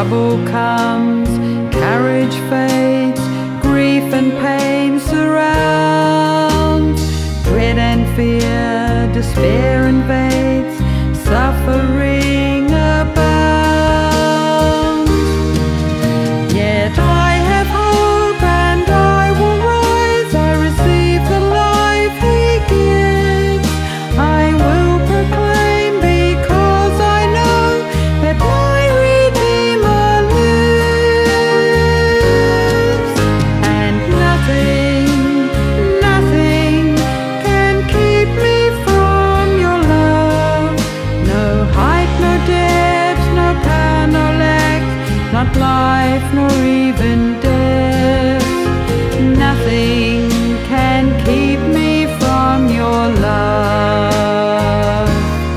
Trouble comes, courage fades, grief and pain surrounds, dread and fear, despair invades, suffering abounds. Yet I have hope and I will rise, I receive the life He gives. I will proclaim because I know that my Redeemer lives. And nothing can keep me from your love. No height, no depth, no power, no lack, not life nor even death. Nothing can keep me from your love.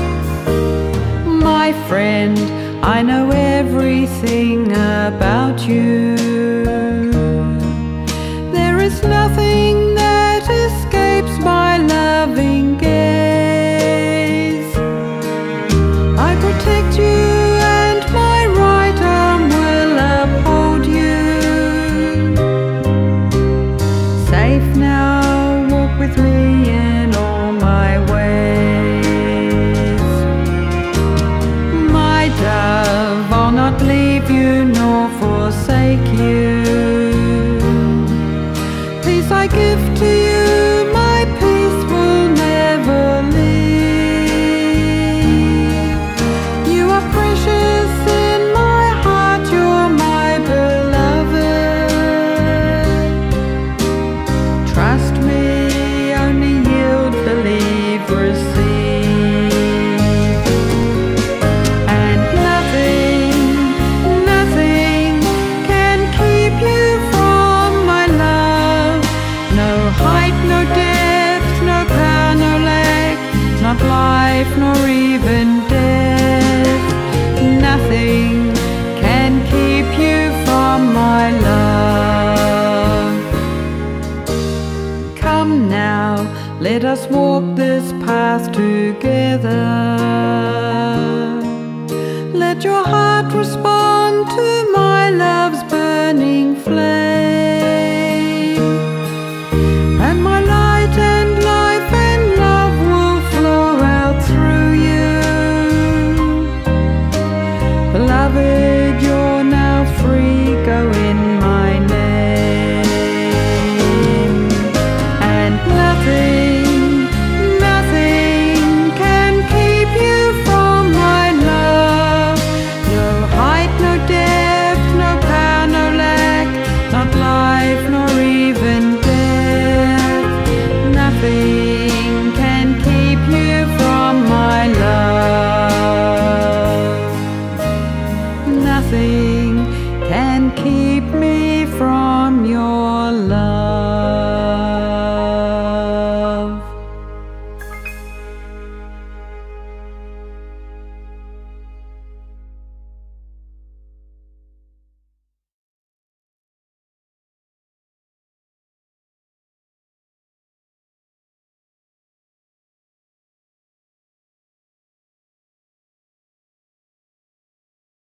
My friend, I know everything about you. There is nothing that escapes my loving gaze. I protect you and my right arm will uphold you. Safe now, walk with me in all my ways. My dove, I'll not leave you nor forsake you. Peace I give to you, my peace will never leave. You are precious in my heart, you're my beloved. Trust me, only yield, believe, receive. And nothing can keep you from my love. No height, no depth, no power, no lack, not life nor even death. Nothing can keep you from my love. Come now, let us walk this path together. Let your heart respond to my love's burning flame.